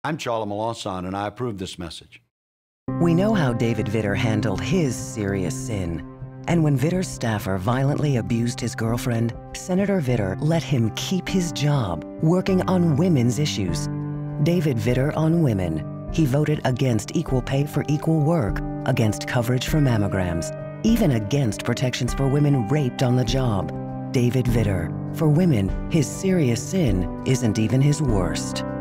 I'm Chala Melanson, and I approve this message. We know how David Vitter handled his serious sin. And when Vitter's staffer violently abused his girlfriend, Senator Vitter let him keep his job working on women's issues. David Vitter on women. He voted against equal pay for equal work, against coverage for mammograms, even against protections for women raped on the job. David Vitter. For women, his serious sin isn't even his worst.